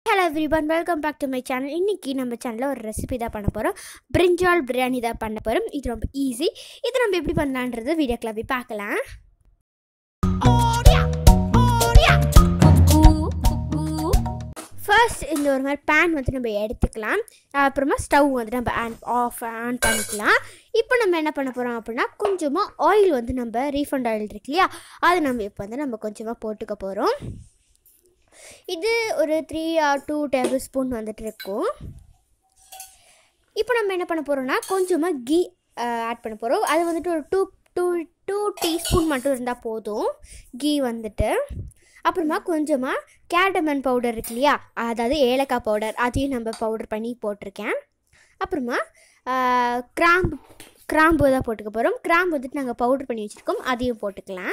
Hello everyone, welcome back to my channel. இன்னைக்கு நம்ம சேனல்ல ஒரு ரெசிபி தான் பண்ண போறோம். brinjal biryani தான் பண்ண போறோம். இது ரொம்ப ஈஸி. இது நம்ம எப்படி பண்ணலாம்ன்றது வீடியோக்குள்ள போய் பார்க்கலாம். First இந்த ஒரு மாதிரி pan வந்து நம்ம எடுத்துக்கலாம். அப்புறமா ஸ்டவ் வந்து நம்ம ஆன் பண்ணிக்கலாம். இப்போ நம்ம என்ன பண்ண போறோம் அப்படினா கொஞ்சமா ஆயில் வந்து நம்ம ரீஃபைண்ட் ஆயில் இருக்குலையா அது நம்ம இப்போ வந்து நம்ம கொஞ்சமா போட்டுக்க போறோம். இது ஒரு 3 or 2 tablespoon வந்துட்டு இருக்கும். இப்போ நம்ம என்ன பண்ண போறோம்னா கொஞ்சமா கீ ஆட் பண்ண போறோம். அது வந்துட்டு ஒரு 2 டீஸ்பூன் மட்டும் இருந்தா போதும் கீ வந்துட்டு. அப்புறமா கொஞ்சமா cardamom பவுடர் இருக்குலையா அதாவது ஏலக்காய் பவுடர் அதையும் நம்ம பவுடர் பண்ணி போட்டுருக்கேன். அப்புறமா கிராம்பு தான் போட்டுக்க போறோம். கிராம்பு வந்துட்டு நாங்கள் பவுடர் பண்ணி வச்சுருக்கோம் அதையும் போட்டுக்கலாம்.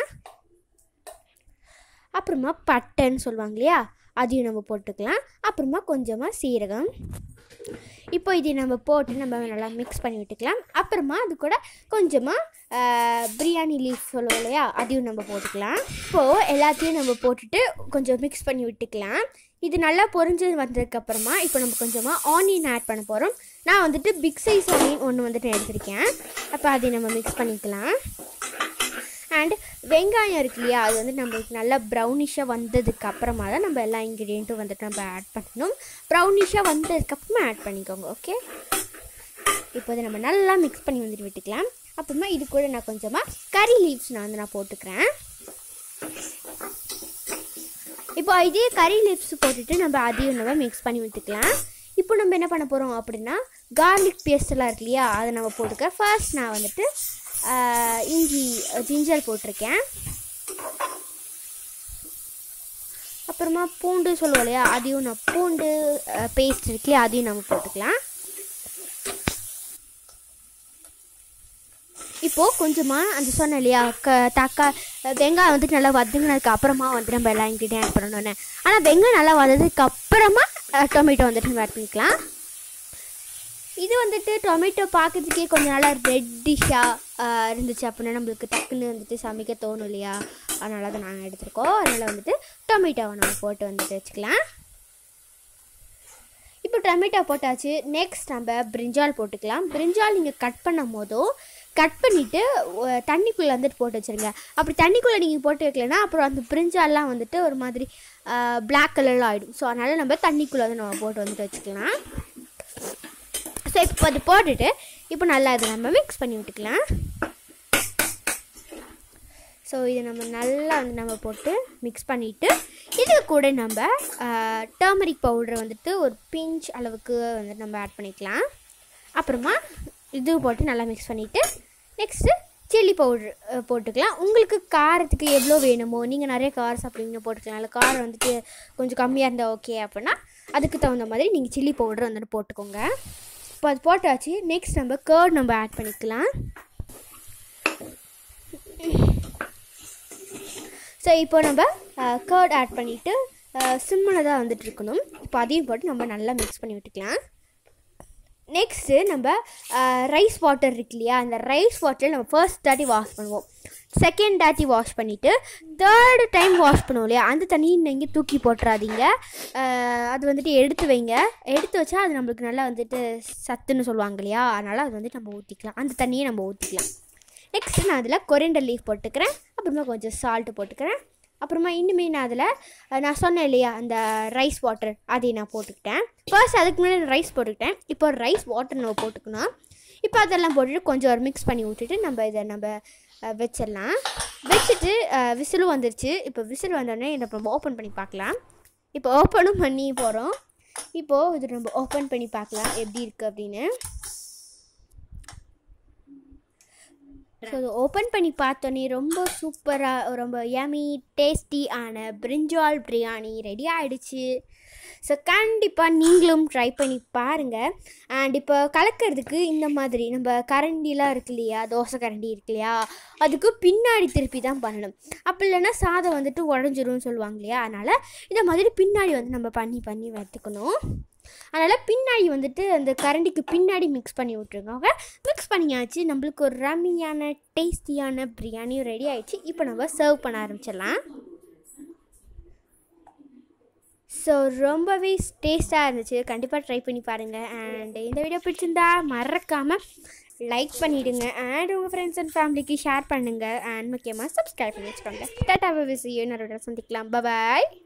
அப்புறமா பட்டைன்னு சொல்லுவாங்க இல்லையா அதையும் நம்ம போட்டுக்கலாம். அப்புறமா கொஞ்சமாக சீரகம். இப்போ இதை நம்ம போட்டு நம்ம நல்லா மிக்ஸ் பண்ணி விட்டுக்கலாம். அப்புறமா அது கூட கொஞ்சமாக பிரியாணி லீஃப் சொல்லுவோம் இல்லையா அதையும் நம்ம போட்டுக்கலாம். இப்போது எல்லாத்தையும் நம்ம போட்டுட்டு கொஞ்சம் மிக்ஸ் பண்ணி விட்டுக்கலாம். இது நல்லா பொரிஞ்சு வந்ததுக்கப்புறமா இப்போ நம்ம கொஞ்சமாக ஆனியன் ஆட் பண்ண போகிறோம். நான் வந்துட்டு பிக் சைஸ் ஆனியன் ஒன்று வந்துட்டு எடுத்திருக்கேன். அப்போ அதை நம்ம மிக்ஸ் பண்ணிக்கலாம். அண்ட் வெங்காயம் இருக்கு இல்லையா அது வந்து நம்மளுக்கு நல்லா ப்ரௌனிஷாக வந்ததுக்கு அப்புறமா தான் நம்ம எல்லா இன்க்ரீடியண்ட்டும் வந்துட்டு நம்ம ஆட் பண்ணணும். ப்ரௌனிஷாக வந்ததுக்கப்புறமா ஆட் பண்ணிக்கோங்க. ஓகே, இப்போ அதை நம்ம நல்லா மிக்ஸ் பண்ணி வந்துட்டு விட்டுக்கலாம். அப்புறமா இது கூட நான் கொஞ்சமாக கறி லீவ்ஸ் நான் போட்டுக்கிறேன். இப்போ இதே கறி லீவ்ஸ் போட்டுட்டு நம்ம அதையும் நம்ம மிக்ஸ் பண்ணி விட்டுக்கலாம். இப்போ நம்ம என்ன பண்ண போகிறோம் அப்படின்னா கார்லிக் பேஸ்டெல்லாம் இருக்கு இல்லையா அதை நம்ம போட்டுக்கிறேன். ஃபர்ஸ்ட் நான் வந்துட்டு ஜிஞ்சர் போட்டிருக்கேன். அப்புறமா பூண்டு சொல்லுவோம் இல்லையா அதையும் நான் பூண்டு பேஸ்ட் இருக்குல்லையா அதையும் நம்ம போட்டுக்கலாம். இப்போது கொஞ்சமாக அந்த சொன்ன இல்லையா வெங்காயம் வந்துட்டு நல்லா வதங்கினதுக்கு அப்புறமா வந்துட்டு நம்ம எல்லா இன்க்ரீடியன்ட் ஆட் பண்ணணுன்னு. ஆனால் வெங்காயம் நல்லா வததுக்கு அப்புறமா டொமேட்டோ வந்துட்டு நம்ம ஆட் பண்ணிக்கலாம். இது வந்துட்டு டொமேட்டோ பார்க்கறதுக்கே கொஞ்சம் நல்லா ரெட்டிஷாக இருந்துச்சு அப்படின்னா நம்மளுக்கு டக்குன்னு வந்துட்டு சமைக்க தோணும் இல்லையா அதனால தான் நாங்கள் எடுத்துருக்கோம். அதனால் வந்துட்டு டொமேட்டோவை நம்ம போட்டு வந்துட்டு வச்சுக்கலாம். இப்போ டொமேட்டோ போட்டாச்சு. நெக்ஸ்ட் நம்ம பிரிஞ்சால் போட்டுக்கலாம். பிரிஞ்சால் நீங்கள் கட் பண்ணும் போதும் கட் பண்ணிவிட்டு தண்ணிக்குள்ளே வந்துட்டு போட்டு வச்சுருங்க. அப்படி தண்ணிக்குள்ளே நீங்கள் போட்டு வைக்கலன்னா அப்புறம் அந்த பிரிஞ்சால்லாம் வந்துட்டு ஒரு மாதிரி பிளாக் கலரில் ஆகிடும். ஸோ அதனால் நம்ம தண்ணிக்குள்ளே வந்து நம்ம போட்டு வந்துட்டு வச்சுக்கலாம். ஸோ இப்போ அது போட்டுட்டு இப்போ நல்லா இதை நம்ம மிக்ஸ் பண்ணி விட்டுக்கலாம். ஸோ இதை நம்ம நல்லா வந்து நம்ம போட்டு மிக்ஸ் பண்ணிவிட்டு இது கூட நம்ம டர்மரிக் பவுடர் வந்துட்டு ஒரு பிஞ்ச் அளவுக்கு வந்துட்டு நம்ம ஆட் பண்ணிக்கலாம். அப்புறமா இது போட்டு நல்லா மிக்ஸ் பண்ணிவிட்டு நெக்ஸ்ட்டு சில்லி பவுட்ரு போட்டுக்கலாம். உங்களுக்கு காரத்துக்கு எவ்வளோ வேணுமோ நீங்கள் நிறைய காரம் சாப்பிடுவீங்க போட்டுக்கலாம். இல்லை காரம் வந்துட்டு கொஞ்சம் கம்மியாக இருந்தால் ஓகே அப்படின்னா அதுக்கு தகுந்த மாதிரி நீங்கள் சில்லி பவுடர் வந்துட்டு போட்டுக்கோங்க. இப்போ அது போட்டாச்சு. நெக்ஸ்ட் நம்ம கர்ட் நம்ம ஆட் பண்ணிக்கலாம். ஸோ இப்போ நம்ம கர்ட் ஆட் பண்ணிவிட்டு சிம்மில் தான் வந்துட்டு இருக்கணும். இப்போ அதையும் போட்டு நம்ம நல்லா மிக்ஸ் பண்ணி விட்டுக்கலாம். நெக்ஸ்ட்டு நம்ம ரைஸ் வாட்டர் இருக்கு இல்லையா அந்த ரைஸ் வாட்டரில் நம்ம ஃபர்ஸ்ட் தாட்டி வாஷ் பண்ணுவோம். செகண்ட் தாட்டி வாஷ் பண்ணிவிட்டு தேர்டு டைம் வாஷ் பண்ணுவோம் இல்லையா அந்த தண்ணியை நீங்கள் தூக்கி போட்டுறாதீங்க. அது வந்துட்டு எடுத்து வைங்க. எடுத்து வச்சா அது நம்மளுக்கு நல்லா வந்துட்டு சத்துன்னு சொல்லுவாங்க இல்லையா அதனால் அது வந்துட்டு நம்ம ஊற்றிக்கலாம். அந்த தண்ணியை நம்ம ஊற்றிக்கலாம். நெக்ஸ்ட்டு நான் அதில் கொரியாண்டர் லீஃப் போட்டுக்கிறேன். அப்புறமா கொஞ்சம் சால்ட்டு போட்டுக்கிறேன். அப்புறமா இன்னுமே நான் அதில் நான் சொன்னேன் இல்லையா அந்த ரைஸ் வாட்டர் அதையும் நான் போட்டுக்கிட்டேன். ஃபர்ஸ்ட் அதுக்கு முன்னாடி ரைஸ் போட்டுக்கிட்டேன். இப்போ ரைஸ் வாட்டர் நம்ம போட்டுக்கணும். இப்போ அதெல்லாம் போட்டுட்டு கொஞ்சம் ஒரு மிக்ஸ் பண்ணி விட்டுட்டு நம்ம இதை நம்ம வச்சிடலாம். வச்சுட்டு விசிலும் வந்துருச்சு. இப்போ விசில் வந்தோடனே இதை நம்ம ஓப்பன் பண்ணி பார்க்கலாம். இப்போ ஓப்பனும் பண்ணி போகிறோம். இப்போது இது நம்ம ஓப்பன் பண்ணி பார்க்கலாம் எப்படி இருக்குது அப்படின்னு. ஸோ அது ஓப்பன் பண்ணி பார்த்தோன்னே ரொம்ப சூப்பராக ரொம்ப யமி டேஸ்டியான பிரிஞ்சால் பிரியாணி ரெடி ஆகிடுச்சு. ஸோ கண்டிப்பாக நீங்களும் ட்ரை பண்ணி பாருங்கள். அண்ட் இப்போ கலக்கிறதுக்கு இந்த மாதிரி நம்ம கரண்டிலாம் இருக்கு இல்லையா தோசை கரண்டி இருக்கு இல்லையா அதுக்கு பின்னாடி திருப்பி தான் பண்ணணும். அப்படி இல்லைன்னா சாதம் வந்துட்டு உடஞ்சிரும்னு சொல்லுவாங்க இல்லையா அதனால் இந்த மாதிரி பின்னாடி வந்து நம்ம பண்ணி வச்சுக்கணும். அதனால் பின்னாடி வந்துட்டு அந்த கரண்டிக்கு பின்னாடி மிக்ஸ் பண்ணி விட்ருங்க. மிக்ஸ் பண்ணியாச்சு. நம்மளுக்கு ஒரு ரம்மியான டேஸ்டியான பிரியாணியும் ரெடி ஆகிடுச்சு. இப்போ நம்ம சர்வ் பண்ண ஆரம்பிச்சிடலாம். ஸோ ரொம்பவே டேஸ்ட்டாக இருந்துச்சு. கண்டிப்பாக ட்ரை பண்ணி பாருங்கள். அண்ட் இந்த வீடியோ பிடிச்சிருந்தா மறக்காமல் லைக் பண்ணிவிடுங்க. அண்ட் உங்கள் ஃப்ரெண்ட்ஸ் அண்ட் ஃபேமிலிக்கு ஷேர் பண்ணுங்கள். அண்ட் முக்கியமாக சப்ஸ்கிரைப் பண்ணி வச்சுக்கோங்க. Tata bye bye. See you. இன்னொரு வீடியோவில் சந்திக்கலாம். பாய்.